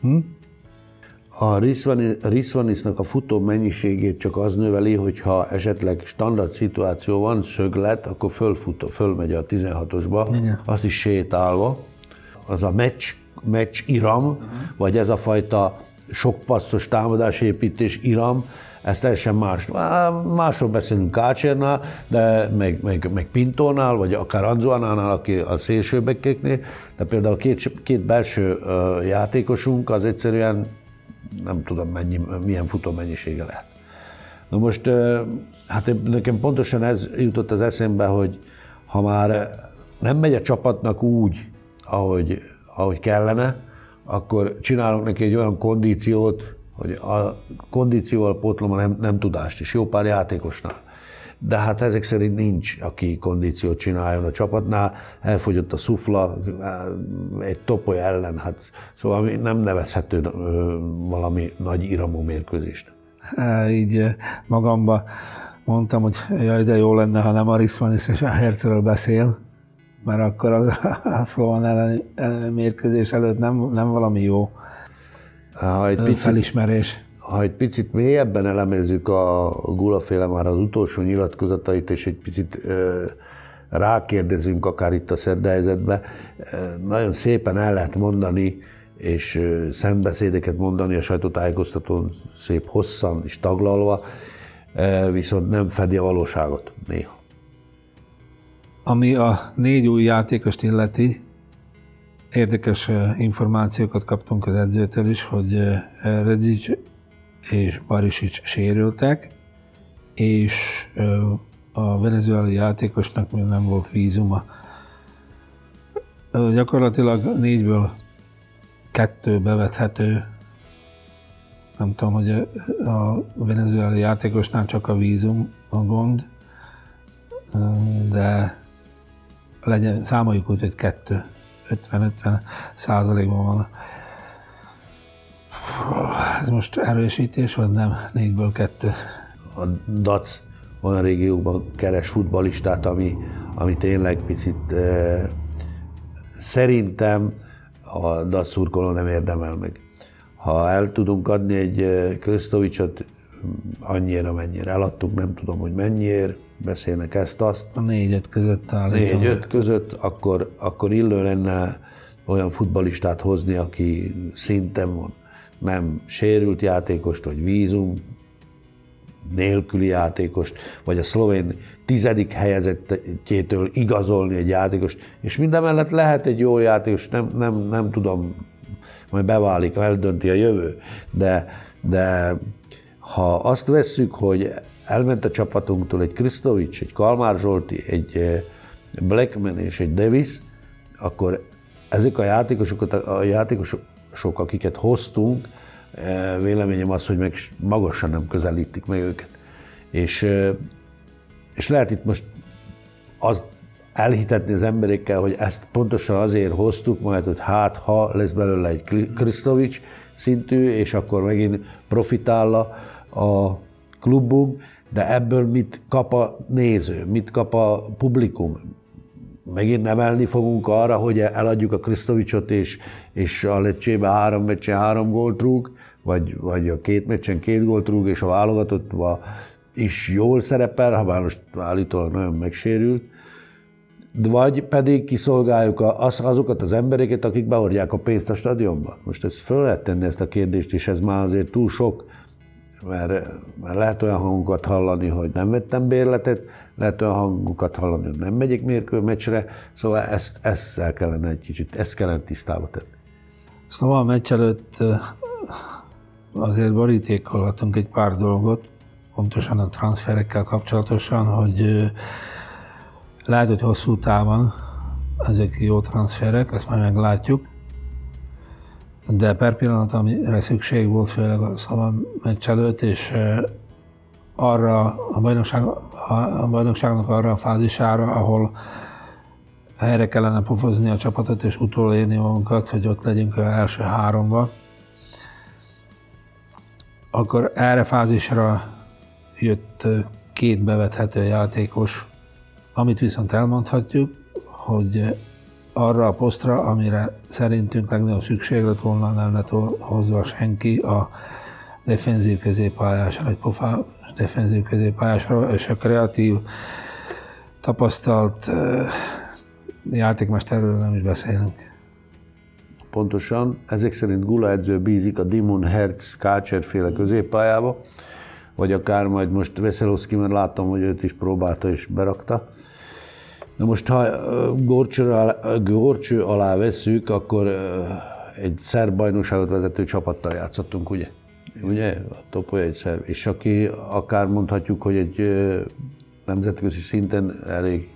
A Rismanisnak a futó mennyiségét csak az növeli, hogyha esetleg standard szituáció van, szöglet, akkor fölmegy a 16-osba, igen. Azt is sétálva. Az a meccs iram, vagy ez a fajta sok passzos támadásépítés iram, ez teljesen más. Másról beszélünk Kácsernál, de meg Pintónál, vagy akár Anzuanánál, aki a szélsőbekkeknél, de például két belső játékosunk az egyszerűen nem tudom milyen futó mennyisége lehet. Na most, hát nekem pontosan ez jutott az eszembe, hogy ha már nem megy a csapatnak úgy, ahogy kellene, akkor csinálunk neki egy olyan kondíciót, hogy a kondícióval pótlom a nem tudást is, jó pár játékosnál. De hát ezek szerint nincs, aki kondíciót csináljon a csapatnál, elfogyott a szufla, egy Topoly ellen, hát szóval nem nevezhető valami nagy iramú mérkőzést. Így magamba mondtam, hogy jaj, de jó lenne, ha nem a Rismanis és a Hercről beszél, mert akkor a Szlovan ellen mérkőzés előtt nem valami jó. felismerés. Ha egy picit mélyebben elemezzük a Gula-féle már az utolsó nyilatkozatait, és egy picit rákérdezünk akár itt a szerdahelyzetbe, nagyon szépen el lehet mondani, és szentbeszédeket mondani a sajtótájékoztatón szép hosszan is taglalva, viszont nem fedi a valóságot néha. Ami a 4 új játékost illeti, érdekes információkat kaptunk az edzőtől is, hogy Redzic és Barisic sérültek, és a venezuelai játékosnak még nem volt vízuma. Gyakorlatilag 4-ből 2 bevethető. Nem tudom, hogy a venezuelai játékosnál csak a vízum a gond, de számoljuk úgy, hogy 50-50% van. Ez most erősítés, vagy nem? 4-ből 2. A DAC olyan régiókban keres futballistát, ami tényleg picit szerintem a DAC szurkoló nem érdemel meg. Ha el tudunk adni egy Krstovicsot annyira, mennyire eladtuk, nem tudom, hogy mennyiért, beszélnek ezt-azt. A 4-5 között állítom. 4-5 között, akkor illő lenne olyan futballistát hozni, aki szinten van. Nem sérült játékost, vagy vízum nélküli játékost, vagy a szlovén 10. helyezettjétől igazolni egy játékost, és mindemellett lehet egy jó játékos, nem tudom, majd beválik, eldönti a jövő, de ha azt vesszük, hogy elment a csapatunktól egy Krstovics, egy Kalmár Zsolti, egy Blackman és egy Davis, akkor ezek a játékosok, akiket hoztunk, véleményem az, hogy meg magasan nem közelítik meg őket. És lehet itt most azt elhitetni az emberekkel, hogy ezt pontosan azért hoztuk, majd, hogy ha lesz belőle egy Krstovics szintű, és akkor megint profitál a klubunk, de ebből mit kap a néző, mit kap a publikum? Megint nevelni fogunk arra, hogy eladjuk a Krstovicsot, és a Lecce-be 3 meccsen 3 gólt rúg, vagy a 2 meccsen 2 gólt rúg, és a válogatottban is jól szerepel, ha bár most állítólag nagyon megsérült, vagy pedig kiszolgáljuk azokat az embereket, akik behordják a pénzt a stadionba. Most ezt föl lehet tenni ezt a kérdést, és ez már azért túl sok, mert lehet olyan hangokat hallani, hogy nem vettem bérletet, lehet olyan hangokat hallani, hogy nem megyek meccsre, szóval ezt kellene egy kicsit, ezt kellene tisztába tenni. Szóval a meccs előtt azért borítékolhatunk egy pár dolgot, pontosan a transferekkel kapcsolatosan, hogy lehet, hogy hosszú távon ezek jó transferek, ezt már meglátjuk, de per pillanat, amire szükség volt, főleg a Szalon meccs előtt, és arra a bajnokságnak arra a fázisára, ahol helyre kellene pofozni a csapatot és utolérni magunkat, hogy ott legyünk az első 3-ba, akkor erre fázisra jött 2 bevethető játékos, amit viszont elmondhatjuk, hogy arra a posztra, amire szerintünk legnagyobb szükség lett volna, nem lett hozva senki a defenzív középpályásra, egy pofás defenzív középpályásra, és a kreatív, tapasztalt játékmesterről nem is beszélünk. Pontosan, ezek szerint Gula edző bízik a Dimun Herz Kácser féle középpályába, vagy akár majd most Veszelovszki, mert láttam, hogy őt is próbálta és berakta. Na most, ha górcső alá vesszük, akkor egy szerb bajnokságot vezető csapattal játszottunk, ugye? Ugye? A Topolya egy szerb. És aki akár mondhatjuk, hogy egy nemzetközi szinten elég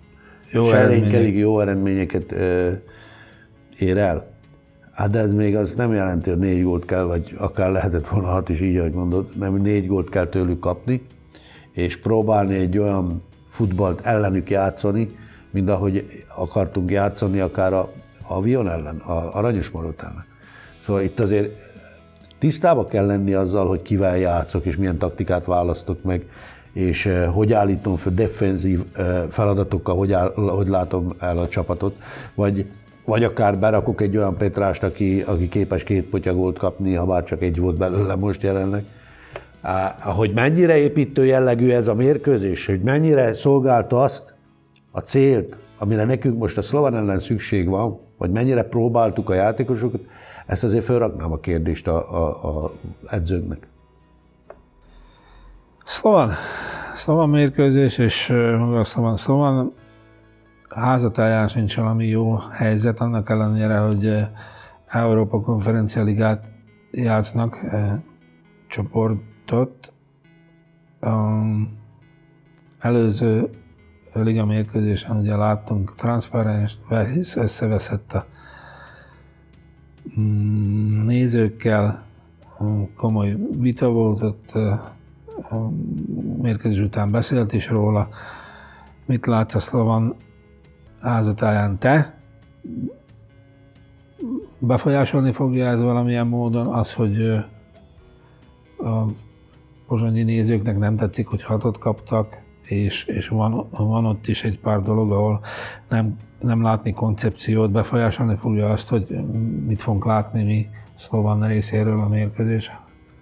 jó eredményeket ér el. Hát de ez még az nem jelenti, hogy 4 gólt kell, vagy akár lehetett volna 6 is, így, ahogy mondod, nem 4 gólt kell tőlük kapni, és próbálni egy olyan futballt ellenük játszani, mint ahogy akartunk játszani akár a Avion ellen, a Aranyosmarot ellen. Szóval itt azért tisztába kell lenni azzal, hogy kivel játszok, és milyen taktikát választok meg, és hogy állítom fel defenzív feladatokkal, hogy látom el a csapatot, vagy Vagy akár berakok egy olyan Petrást, aki képes 2 potyagolt kapni, ha bár csak egy volt belőle most jelenleg. Hogy mennyire építő jellegű ez a mérkőzés, hogy mennyire szolgálta azt a célt, amire nekünk most a Slovan ellen szükség van, vagy mennyire próbáltuk a játékosokat, ezt azért felraknám a kérdést a edzőnknek. Slovan mérkőzés, és maga a Slovan házatáján sincs valami jó helyzet, annak ellenére, hogy Európa Konferencia Ligát játsznak, csoportot. Előző liga mérkőzésen ugye láttunk transzparens, összeveszett a nézőkkel, komoly vita volt, ott mérkőzés után beszélt is róla. Mit látsz a Slovan házatáján te? Befolyásolni fogja ez valamilyen módon az, hogy a pozsonyi nézőknek nem tetszik, hogy 6-ot kaptak, és van ott is egy pár dolog, ahol nem látni koncepciót, befolyásolni fogja azt, hogy mit fogunk látni mi Slovan részéről a mérkőzésen?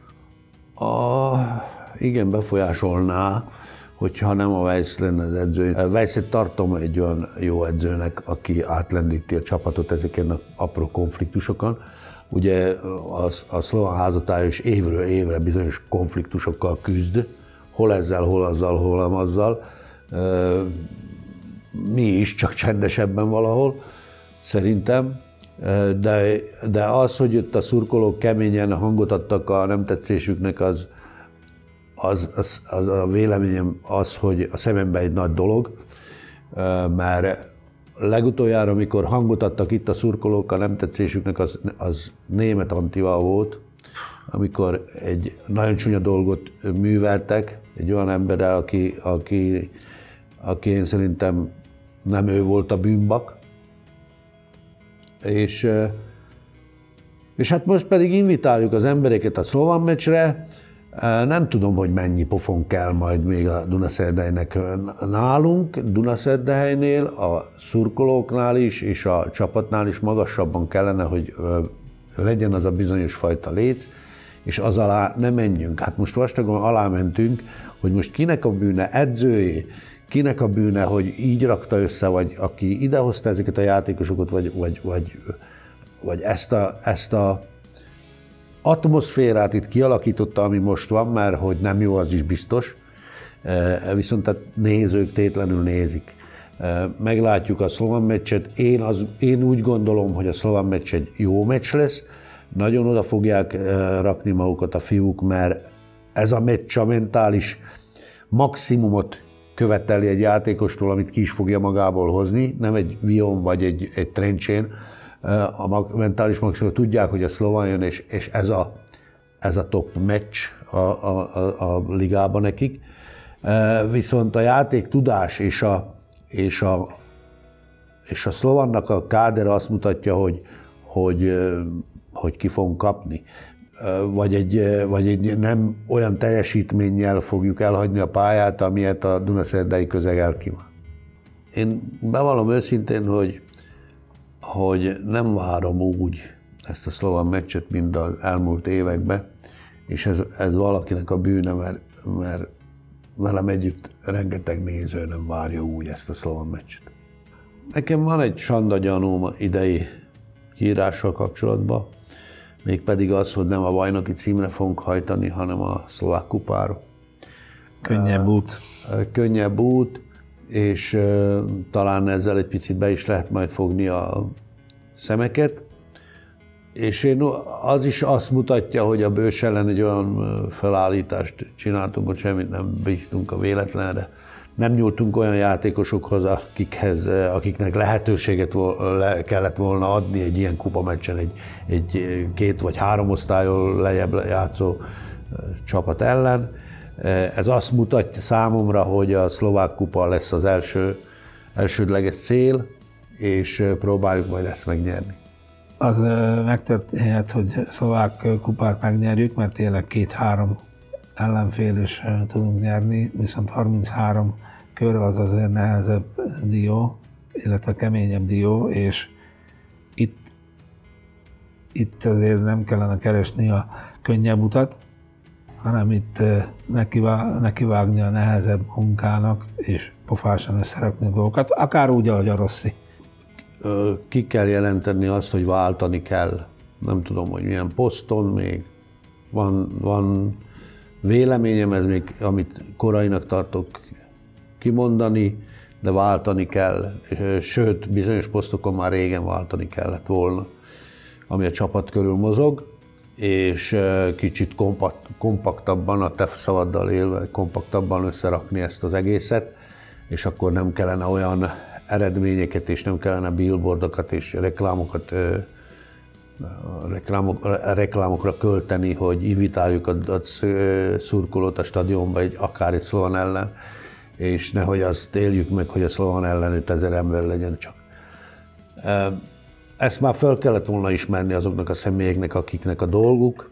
Igen, befolyásolná, hogyha nem a Weiss lenne az edző. Weisset tartom egy olyan jó edzőnek, aki átlendíti a csapatot ezeken az apró konfliktusokon. Ugye a Slovan házatája is évről évre bizonyos konfliktusokkal küzd, hol ezzel, hol azzal, hol azzal. Mi is, csak csendesebben valahol, szerintem. De az, hogy itt a szurkolók keményen hangot adtak a nem tetszésüknek, az a véleményem az, hogy a szememben egy nagy dolog, mert legutoljára, amikor hangot adtak itt a szurkolók a nem tetszésüknek, az német Antival volt, amikor egy nagyon csúnya dolgot műveltek egy olyan emberrel, aki én szerintem nem ő volt a bűnbak. És hát most pedig invitáljuk az embereket a Slovan meccsre. Nem tudom, hogy mennyi pofon kell majd még a Dunaszerdehelynek nálunk, Dunaszerdehelynél, a szurkolóknál is, és a csapatnál is magasabban kellene, hogy legyen az a bizonyos fajta léc, és az alá ne menjünk. Hát most vastagon alá mentünk, hogy most kinek a bűne, edzőjé, kinek a bűne, hogy így rakta össze, vagy aki idehozta ezeket a játékosokat, vagy ezt a atmoszférát itt kialakította, ami most van, mert hogy nem jó, az is biztos, viszont a nézők tétlenül nézik. Meglátjuk a Slovan meccset. Én úgy gondolom, hogy a Slovan meccs egy jó meccs lesz, nagyon oda fogják rakni magukat a fiúk, mert ez a meccs a mentális maximumot követeli egy játékostól, amit ki is fogja magából hozni, nem egy Vion vagy egy Trencsén. A mentális maximumot tudják, hogy a Slovan jön, és ez a top meccs a ligában nekik. Viszont a játék tudás és a Slovannak a kádere azt mutatja, hogy ki fogunk kapni. Vagy egy nem olyan teljesítménnyel fogjuk elhagyni a pályát, amilyet a Dunaszerdei közeg elkíván. Én bevallom őszintén, hogy nem várom úgy ezt a Slovan meccset, mint az elmúlt években, és ez valakinek a bűne, mert velem együtt rengeteg néző nem várja úgy ezt a Slovan meccset. Nekem van egy sanda gyanúm idei kiírással kapcsolatban, mégpedig az, hogy nem a bajnoki címre fogunk hajtani, hanem a szlovák kupára. Könnyebb út. Könnyebb út, és talán ezzel egy picit be is lehet majd fogni a szemeket. És az is azt mutatja, hogy a Bős ellen egy olyan felállítást csináltunk, hogy semmit nem bíztunk a véletlenre. Nem nyúltunk olyan játékosokhoz, akiknek lehetőséget kellett volna adni egy ilyen kupameccsen egy 2 vagy 3 osztályon lejjebb játszó csapat ellen. Ez azt mutatja számomra, hogy a szlovák kupa lesz az elsődleges cél, és próbáljuk majd ezt megnyerni. Az megtörténhet, hogy szlovák kupát megnyerjük, mert tényleg 2-3 ellenfél is tudunk nyerni, viszont 33 kör az azért nehezebb dió, illetve keményebb dió, és itt azért nem kellene keresni a könnyebb utat, hanem itt nekivágni a nehezebb munkának, és pofásan összerakni a dolgokat, akár úgy, ahogy a Rossi. Ki kell jelenteni azt, hogy váltani kell. Nem tudom, hogy milyen poszton még. Van véleményem, ez még, amit korainak tartok kimondani, de váltani kell. Sőt, bizonyos posztokon már régen váltani kellett volna, ami a csapat körül mozog, és kicsit kompaktabban, a te szavaddal élve, kompaktabban összerakni ezt az egészet, és akkor nem kellene olyan eredményeket, és nem kellene billboardokat és reklámokra költeni, hogy invitáljuk a szurkolót a stadionba, akár egy Slovan ellen, és nehogy azt éljük meg, hogy a Slovan ellen 5000 ember legyen csak. Ezt már fel kellett volna ismerni azoknak a személyeknek, akiknek a dolguk,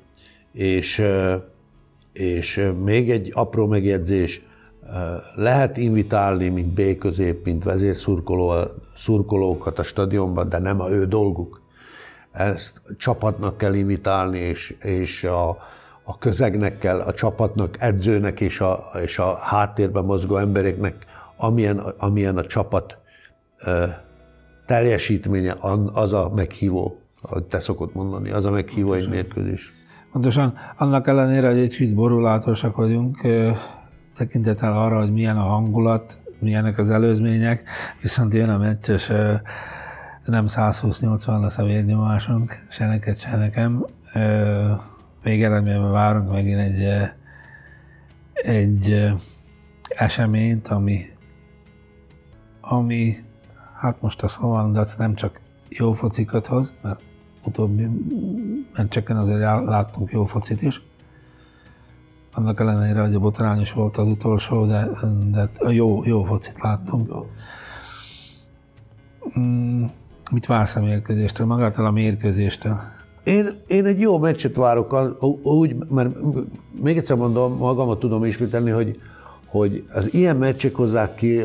és még egy apró megjegyzés, lehet invitálni, mint B-közép, mint vezérszurkoló a szurkolókat a stadionban, de nem a ő dolguk. Ezt a csapatnak kell invitálni, és a közegnek kell, a csapatnak, edzőnek és a háttérben mozgó embereknek, amilyen a csapat teljesítménye, az a meghívó, ahogy te szokott mondani, az a meghívó egy mérkőzés. Pontosan, annak ellenére, hogy egy kicsit borulátosak vagyunk, tekintettel arra, hogy milyen a hangulat, milyenek az előzmények, viszont jön a meccs, és nem 120-80 lesz a vérnyomásunk, se neked, se nekem. Végeredményben várunk megint egy eseményt, ami hát most a Slovan Dac nem csak jó focikat hoz, mert utóbbi meccseken azért láttunk jó focit is. Annak ellenére, hogy a botrányos volt az utolsó, de jó focit láttunk. Mit vársz a mérkőzéstől, magától a mérkőzéstől? Én egy jó meccset várok, úgy, mert még egyszer mondom, magamat tudom ismételni, hogy az ilyen meccsek hozzák ki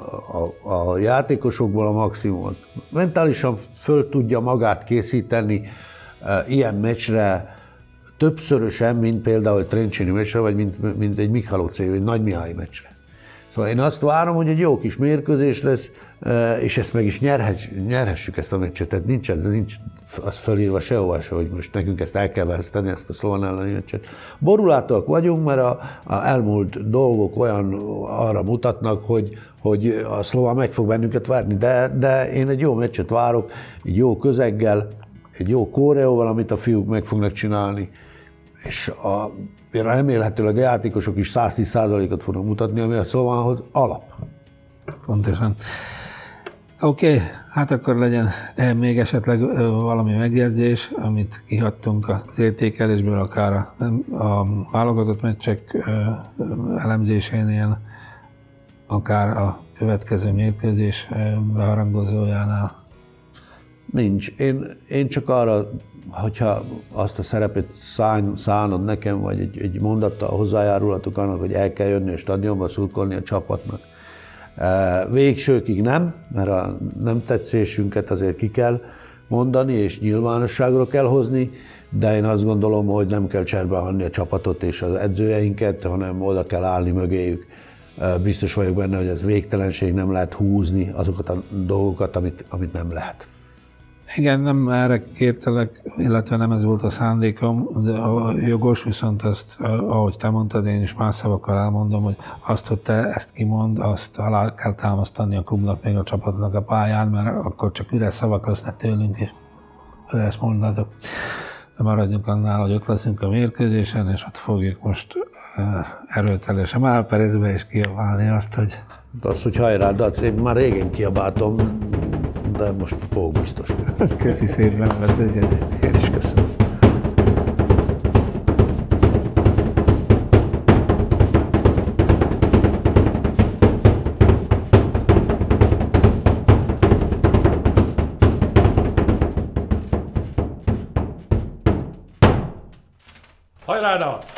a játékosokból a maximumot. Mentálisan föl tudja magát készíteni ilyen meccsre többszörösen, mint például egy Trencsini meccsre, vagy mint egy Michalovce, vagy Nagy Mihály meccsre. Szóval én azt várom, hogy egy jó kis mérkőzés lesz, és ezt meg is nyerhessük ezt a meccset. Tehát nincs az fölírva sehova se, hogy most nekünk ezt el kell veszteni, ezt a Slovan elleni meccset. Borulátóak vagyunk, mert a elmúlt dolgok olyan arra mutatnak, hogy a Slovan meg fog bennünket verni, de én egy jó meccset várok, egy jó közeggel, egy jó koreóval, amit a fiúk meg fognak csinálni, és remélhetőleg a játékosok is 110%-ot fognak mutatni, ami a Slovanhoz alap. Pontosan. Oké, hát akkor legyen még esetleg valami megjegyzés, amit kihagytunk az értékelésből, akár a válogatott meccsek elemzésénél, akár a következő mérkőzés beharangozójánál. Nincs. Én csak arra, hogyha azt a szerepet szánod nekem, vagy egy mondattal hozzájárulhatok annak, hogy el kell jönni a stadionba, szurkolni a csapatnak. Végsőkig nem, mert a nem tetszésünket azért ki kell mondani, és nyilvánosságra kell hozni, de én azt gondolom, hogy nem kell cserbehagyni a csapatot és az edzőjeinket, hanem oda kell állni mögéjük. Biztos vagyok benne, hogy ez végtelenség, nem lehet húzni azokat a dolgokat, amit nem lehet. Igen, nem erre kértelek, illetve nem ez volt a szándékom, de a jogos, viszont azt, ahogy te mondtad, én is más szavakkal elmondom, hogy azt, hogy te ezt kimond, azt alá kell támasztani a klubnak, még a csapatnak a pályán, mert akkor csak üres szavak lesznek tőlünk, és üres mondatok. De maradjunk annál, hogy ott leszünk a mérkőzésen, és ott fogjuk most erőteljesen álperezbe és kiabálni azt, hogy... Az, hogy hajrá, Dac, én már régen kiabáltam, de most fogok biztos. Köszi szépen, beszélgetni. Én is köszönöm. Hajrá, Dac!